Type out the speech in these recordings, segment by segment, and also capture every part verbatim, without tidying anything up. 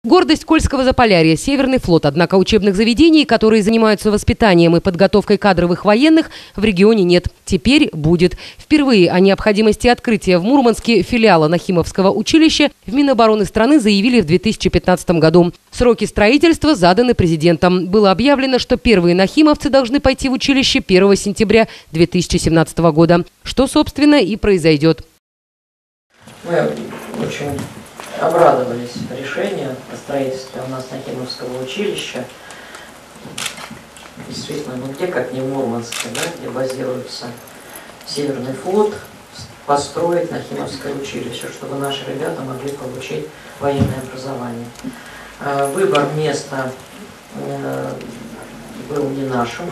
Гордость Кольского Заполярья – Северный флот. Однако учебных заведений, которые занимаются воспитанием и подготовкой кадровых военных, в регионе нет. Теперь будет. Впервые о необходимости открытия в Мурманске филиала Нахимовского училища в Минобороны страны заявили в две тысячи пятнадцатом году. Сроки строительства заданы президентом. Было объявлено, что первые нахимовцы должны пойти в училище первого сентября две тысячи семнадцатого года. Что, собственно, и произойдет. Мы очень обрадовались решению о строительстве у нас Нахимовского училища. Действительно, ну где, как не в Мурманске, да, где базируется Северный флот, построить Нахимовское училище, чтобы наши ребята могли получить военное образование. Выбор места был не нашим.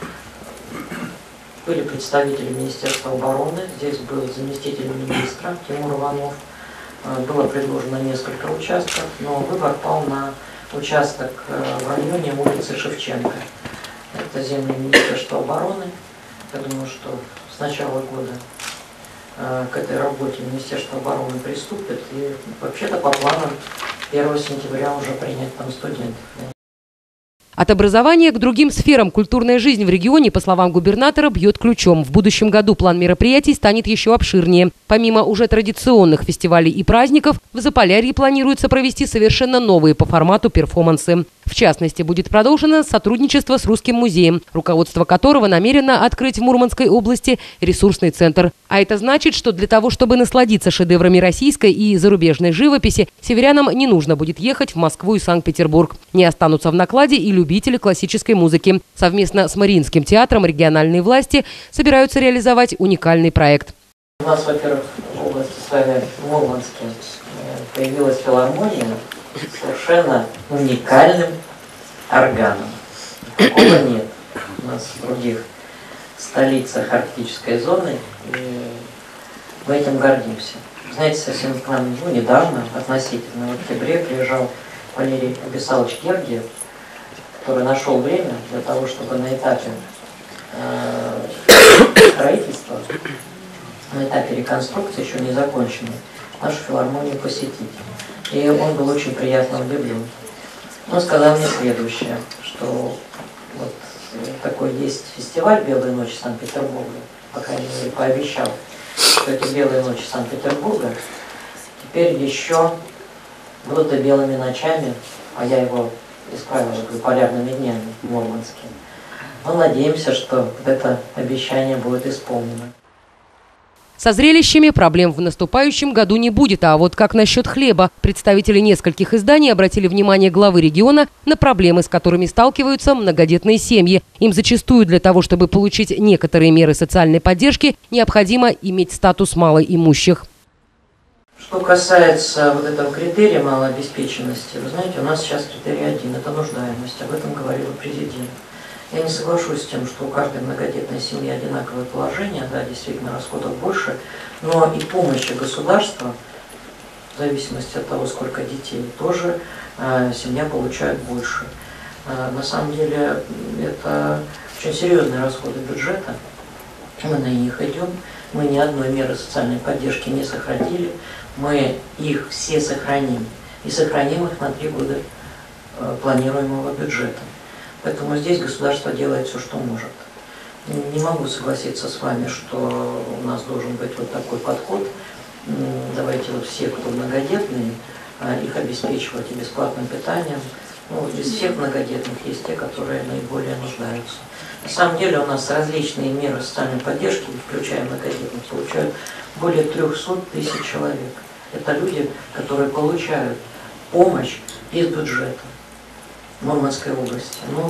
Были представители Министерства обороны, здесь был заместитель министра Тимур Иванов. Было предложено несколько участков, но выбор пал на участок в районе улицы Шевченко. Это земли Министерства обороны. Я думаю, что с начала года к этой работе Министерство обороны приступит. И вообще-то по планам первого сентября уже принять там студентов. От образования к другим сферам культурная жизнь в регионе, по словам губернатора, бьет ключом. В будущем году план мероприятий станет еще обширнее. Помимо уже традиционных фестивалей и праздников, в Заполярье планируется провести совершенно новые по формату перформансы. В частности, будет продолжено сотрудничество с Русским музеем, руководство которого намерено открыть в Мурманской области ресурсный центр. А это значит, что для того, чтобы насладиться шедеврами российской и зарубежной живописи, северянам не нужно будет ехать в Москву и Санкт-Петербург. Не останутся в накладе и любители классической музыки. Совместно с Мариинским театром региональные власти собираются реализовать уникальный проект. У нас, во-первых, в области с вами в Мурманске появилась филармония с совершенно уникальным органом. Такого нет у нас в других столицах арктической зоны, и мы этим гордимся. Знаете, совсем к нам ну, недавно, относительно в октябре, приезжал Валерий Абисалович Гергиев, который нашел время для того, чтобы на этапе э, строительства, на этапе реконструкции, еще не законченной, нашу филармонию посетить. И он был очень приятно удивлен. Он сказал мне следующее, что вот такой есть фестиваль «Белые ночи Санкт-Петербурга», по крайней мере, пообещал, что эти «Белые ночи Санкт-Петербурга» теперь еще будут и белыми ночами, а я его исправил, говорю, полярными днями в Мурманске. Но надеемся, что это обещание будет исполнено. Со зрелищами проблем в наступающем году не будет, а вот как насчет хлеба? Представители нескольких изданий обратили внимание главы региона на проблемы, с которыми сталкиваются многодетные семьи. Им зачастую для того, чтобы получить некоторые меры социальной поддержки, необходимо иметь статус малоимущих. Что касается вот этого критерия малообеспеченности, вы знаете, у нас сейчас критерий один – это нуждаемость. Об этом говорил президент. Я не соглашусь с тем, что у каждой многодетной семьи одинаковое положение, да, действительно расходов больше, но и помощи государства, в зависимости от того, сколько детей, тоже э, семья получает больше. Э, на самом деле это очень серьезные расходы бюджета, мы на них идем, мы ни одной меры социальной поддержки не сохранили, мы их все сохраним, и сохраним их на три года э, планируемого бюджета. Поэтому здесь государство делает все, что может. Не могу согласиться с вами, что у нас должен быть вот такой подход. Давайте вот все, кто многодетные, их обеспечивать и бесплатным питанием. Ну, из всех многодетных есть те, которые наиболее нуждаются. На самом деле у нас различные меры социальной поддержки, включая многодетных, получают более трёхсот тысяч человек. Это люди, которые получают помощь из бюджета Мурманской области. Ну,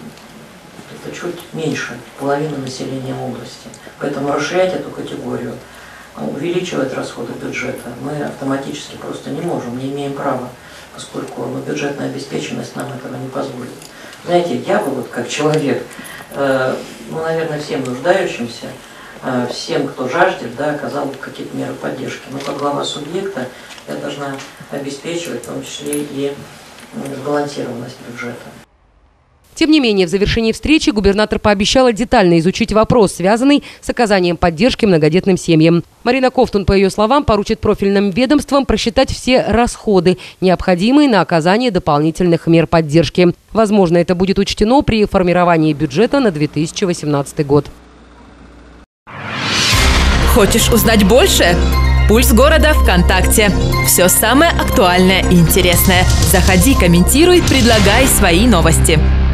это чуть меньше половины населения области. Поэтому расширять эту категорию, увеличивать расходы бюджета мы автоматически просто не можем, не имеем права, поскольку ну, бюджетная обеспеченность нам этого не позволит. Знаете, я бы вот как человек, э, ну, наверное, всем нуждающимся, э, всем, кто жаждет, да, оказал какие-то меры поддержки. Но как глава субъекта я должна обеспечивать в том числе и сбалансированность бюджета. Тем не менее, в завершении встречи губернатор пообещала детально изучить вопрос, связанный с оказанием поддержки многодетным семьям. Марина Ковтун, по ее словам, поручит профильным ведомствам просчитать все расходы, необходимые на оказание дополнительных мер поддержки. Возможно, это будет учтено при формировании бюджета на две тысячи восемнадцатый год. Хочешь узнать больше? Пульс города ВКонтакте. Все самое актуальное и интересное. Заходи, комментируй, предлагай свои новости.